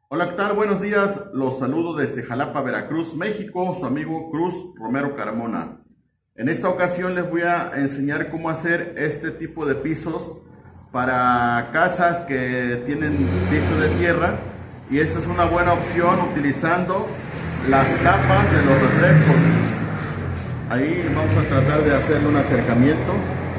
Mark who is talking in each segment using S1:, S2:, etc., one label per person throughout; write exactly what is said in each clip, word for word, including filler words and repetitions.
S1: Hola, ¿qué tal? Buenos días. Los saludo desde Jalapa, Veracruz, México, su amigo Cruz Romero Carmona. En esta ocasión les voy a enseñar cómo hacer este tipo de pisos para casas que tienen piso de tierra, y esta es una buena opción utilizando las tapas de los refrescos. Ahí vamos a tratar de hacerle un acercamiento.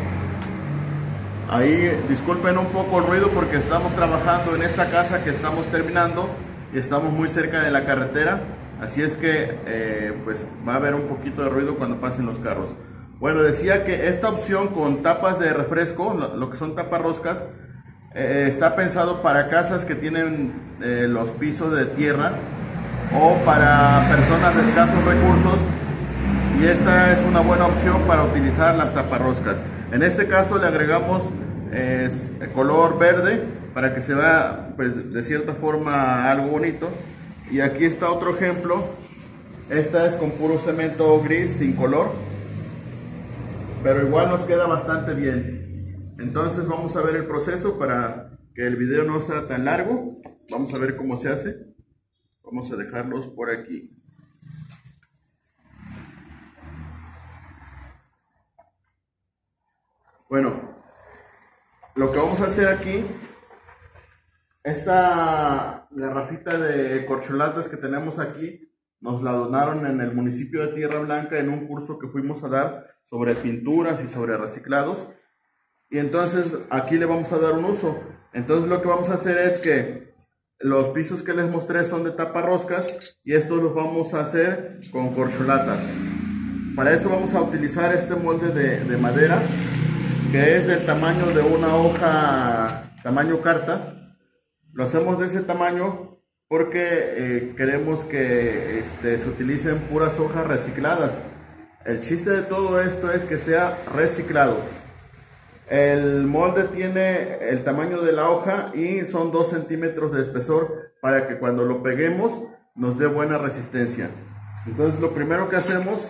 S1: Ahí disculpen un poco el ruido porque estamos trabajando en esta casa que estamos terminando y estamos muy cerca de la carretera, así es que eh, pues va a haber un poquito de ruido cuando pasen los carros. Bueno, decía que esta opción con tapas de refresco, lo, lo que son taparroscas, eh, está pensado para casas que tienen eh, los pisos de tierra o para personas de escasos recursos, y esta es una buena opción para utilizar las taparroscas. En este caso le agregamos eh, color verde para que se vea pues, de cierta forma algo bonito. Y aquí está otro ejemplo. Esta es con puro cemento gris sin color, pero igual nos queda bastante bien. Entonces vamos a ver el proceso para que el video no sea tan largo. Vamos a ver cómo se hace. Vamos a dejarlos por aquí. Bueno, lo que vamos a hacer aquí, esta garrafita de corcholatas que tenemos aquí, nos la donaron en el municipio de Tierra Blanca en un curso que fuimos a dar sobre pinturas y sobre reciclados. Y entonces aquí le vamos a dar un uso. Entonces lo que vamos a hacer es que los pisos que les mostré son de taparroscas y estos los vamos a hacer con corcholatas. Para eso vamos a utilizar este molde de, de madera, que es del tamaño de una hoja, tamaño carta. Lo hacemos de ese tamaño porque eh, queremos que este, se utilicen puras hojas recicladas. El chiste de todo esto es que sea reciclado. El molde tiene el tamaño de la hoja y son dos centímetros de espesor para que cuando lo peguemos nos dé buena resistencia. Entonces lo primero que hacemos,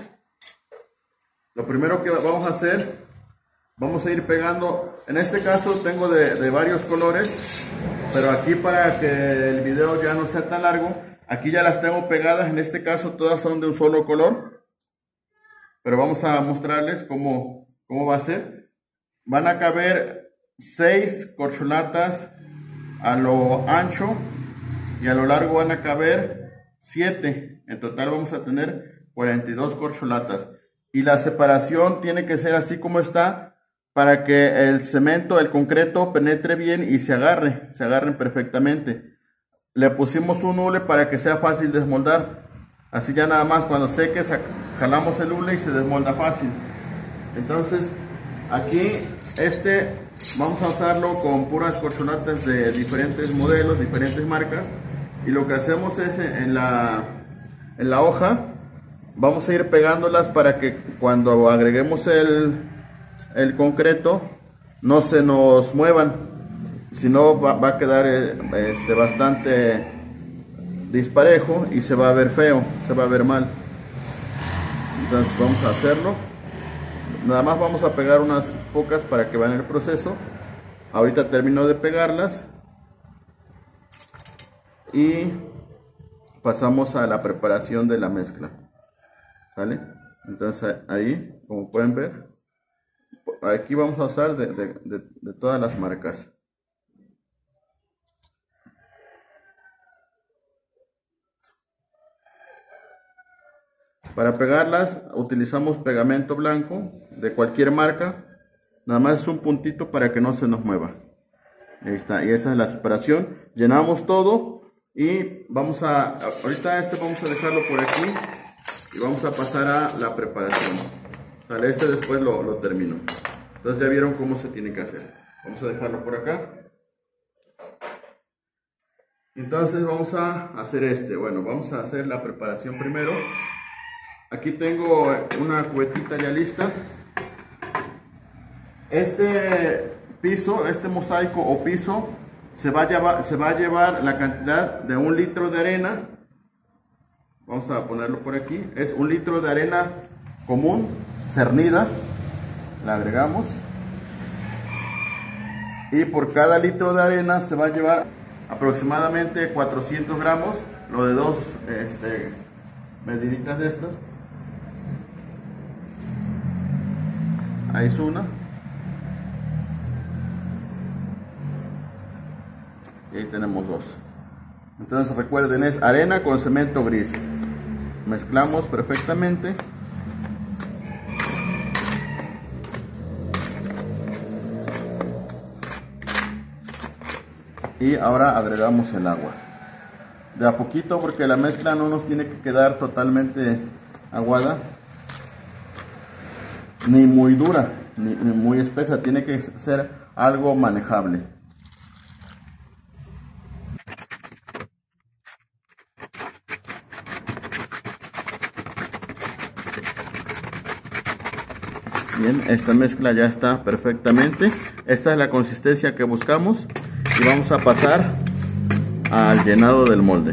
S1: lo primero que vamos a hacer, vamos a ir pegando. En este caso tengo de, de varios colores, pero aquí para que el video ya no sea tan largo, aquí ya las tengo pegadas. En este caso todas son de un solo color, pero vamos a mostrarles cómo, cómo va a ser. Van a caber seis corcholatas a lo ancho y a lo largo van a caber siete. En total vamos a tener cuarenta y dos corcholatas, y la separación tiene que ser así como está, para que el cemento, el concreto penetre bien y se agarre, se agarren perfectamente. Le pusimos un hule para que sea fácil desmoldar. Así ya nada más cuando seque jalamos el hule y se desmolda fácil. Entonces aquí este vamos a usarlo con puras corcholatas de diferentes modelos, diferentes marcas. Y lo que hacemos es en la, en la hoja vamos a ir pegándolas para que cuando agreguemos el el concreto no se nos muevan, si no va, va a quedar este, bastante disparejo y se va a ver feo, se va a ver mal. Entonces vamos a hacerlo, nada más vamos a pegar unas pocas para que vean el proceso. Ahorita termino de pegarlas y pasamos a la preparación de la mezcla, ¿sale? Entonces ahí, como pueden ver, aquí vamos a usar de, de, de, de todas las marcas. Para pegarlas utilizamos pegamento blanco de cualquier marca. Nada más es un puntito para que no se nos mueva. Ahí está, y esa es la separación. Llenamos todo y vamos a, ahorita este vamos a dejarlo por aquí y vamos a pasar a la preparación. Sale, este después lo, lo termino. Entonces ya vieron cómo se tiene que hacer. Vamos a dejarlo por acá. Entonces vamos a hacer este. Bueno, vamos a hacer la preparación primero. Aquí tengo una cubetita ya lista. Este piso, este mosaico o piso, se va a llevar, se va a llevar la cantidad de un litro de arena. Vamos a ponerlo por aquí. Es un litro de arena común, cernida. La agregamos y por cada litro de arena se va a llevar aproximadamente cuatrocientos gramos, lo de dos este, mediditas de estas. Ahí es una. Y ahí tenemos dos. Entonces recuerden, es arena con cemento gris. Mezclamos perfectamente. Y ahora agregamos el agua. De a poquito, porque la mezcla no nos tiene que quedar totalmente aguada, ni muy dura, ni, ni muy espesa. Tiene que ser algo manejable. Bien, esta mezcla ya está perfectamente. Esta es la consistencia que buscamos. Y vamos a pasar al llenado del molde.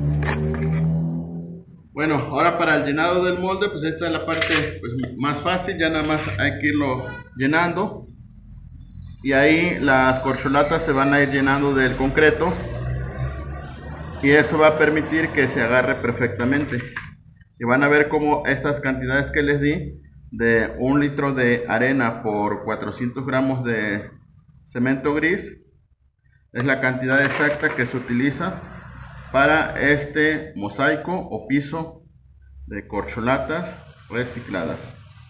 S1: Bueno, ahora para el llenado del molde, pues esta es la parte pues, más fácil. Ya nada más hay que irlo llenando. Y ahí las corcholatas se van a ir llenando del concreto. Y eso va a permitir que se agarre perfectamente. Y van a ver cómo estas cantidades que les di, de un litro de arena por cuatrocientos gramos de cemento gris, es la cantidad exacta que se utiliza para este mosaico o piso de corcholatas recicladas.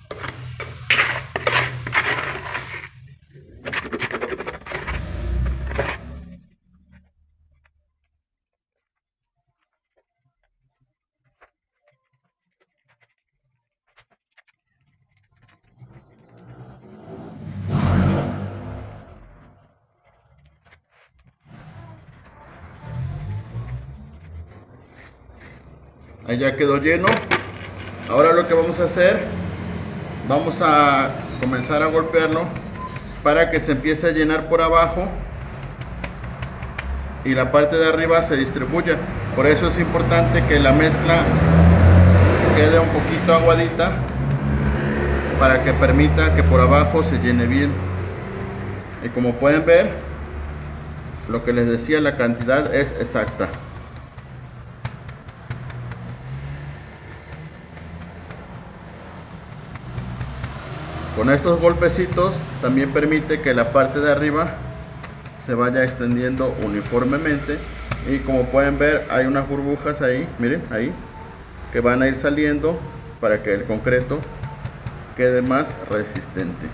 S1: Ahí ya quedó lleno. Ahora lo que vamos a hacer, vamos a comenzar a golpearlo para que se empiece a llenar por abajo y la parte de arriba se distribuya. Por eso es importante que la mezcla quede un poquito aguadita para que permita que por abajo se llene bien. Y como pueden ver, lo que les decía, la cantidad es exacta. Con estos golpecitos también permite que la parte de arriba se vaya extendiendo uniformemente. Y como pueden ver, hay unas burbujas ahí, miren, ahí, que van a ir saliendo para que el concreto quede más resistente.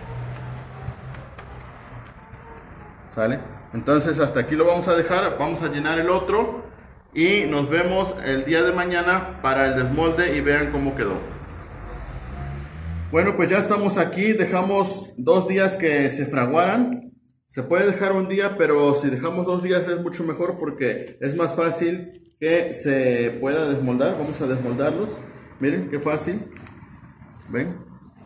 S1: ¿Sale? Entonces hasta aquí lo vamos a dejar. Vamos a llenar el otro y nos vemos el día de mañana para el desmolde y vean cómo quedó. Bueno, pues ya estamos aquí. Dejamos dos días que se fraguaran. Se puede dejar un día, pero si dejamos dos días es mucho mejor porque es más fácil que se pueda desmoldar. Vamos a desmoldarlos. Miren qué fácil. ¿Ven?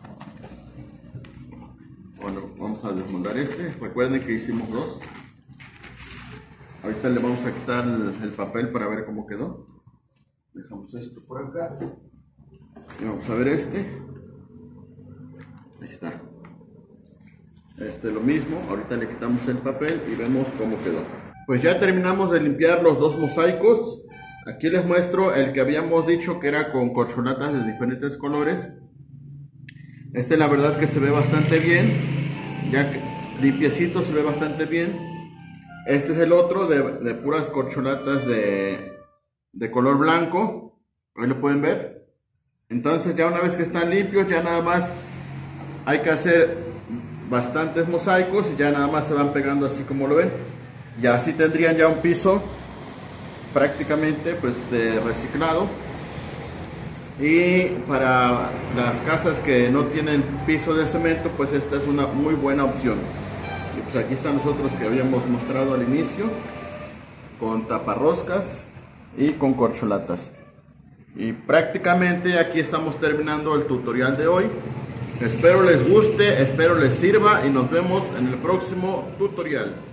S1: Bueno, vamos a desmoldar este. Recuerden que hicimos dos. Ahorita le vamos a quitar el, el papel para ver cómo quedó. Dejamos esto por acá. Y vamos a ver este. Ahí está. Este lo mismo. Ahorita le quitamos el papel y vemos cómo quedó. Pues ya terminamos de limpiar los dos mosaicos. Aquí les muestro el que habíamos dicho que era con corcholatas de diferentes colores. Este la verdad que se ve bastante bien. Ya que limpiecito, se ve bastante bien. Este es el otro de, de puras corcholatas de, de color blanco. Ahí lo pueden ver. Entonces ya una vez que están limpios, ya nada más hay que hacer bastantes mosaicos y ya nada más se van pegando así como lo ven. Y así tendrían ya un piso prácticamente pues de reciclado. Y para las casas que no tienen piso de cemento, pues esta es una muy buena opción. Y pues aquí están nosotros que habíamos mostrado al inicio, con taparroscas y con corcholatas. Y prácticamente aquí estamos terminando el tutorial de hoy. Espero les guste, espero les sirva y nos vemos en el próximo tutorial.